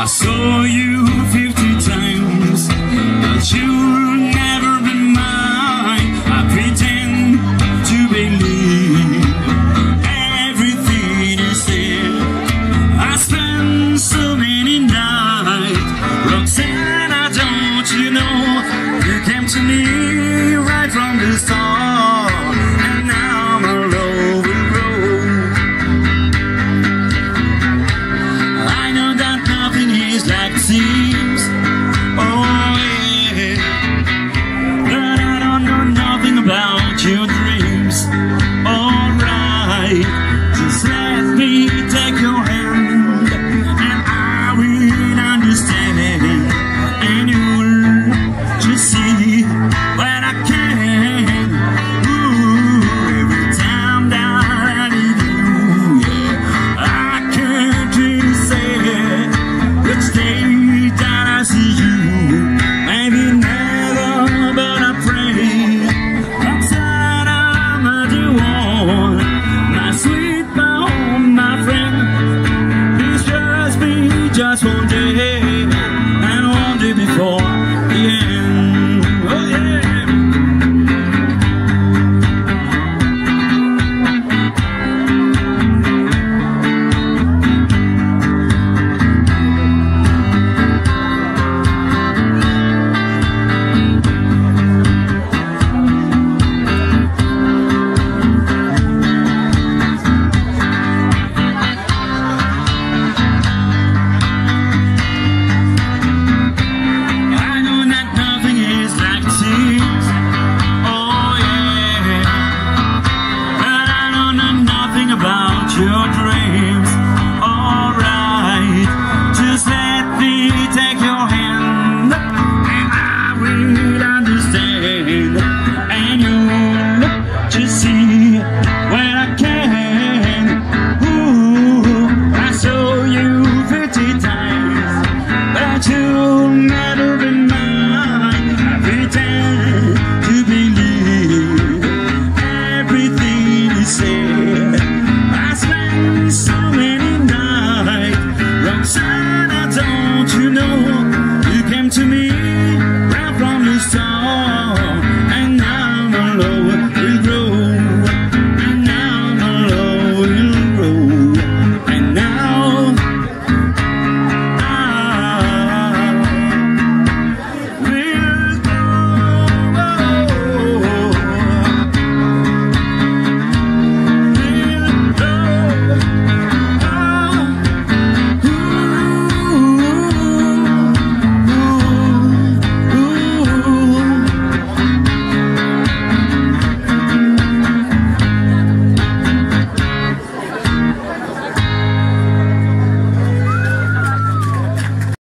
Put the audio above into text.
saw you 50 times, but you'll never be mine. I pretend to believe everything you said. I spent so many nights. Roxanna, don't you know, you came to me right from the start, and now I'm all over the road. I know that nothing is like it seems, oh yeah, but I don't know nothing about your dreams. Alright, just let me take your hand, and I will understand, and you'll just see what I can. Ooh, every time that I leave you, yeah, I can't really say which day that I see you. Maybe never, but I pray outside I'm the one. My sweet, my home, my friend, please just be just one day, and one day before the end. Oh yeah. I know that nothing is like it seems, oh yeah, but I don't know nothing about you.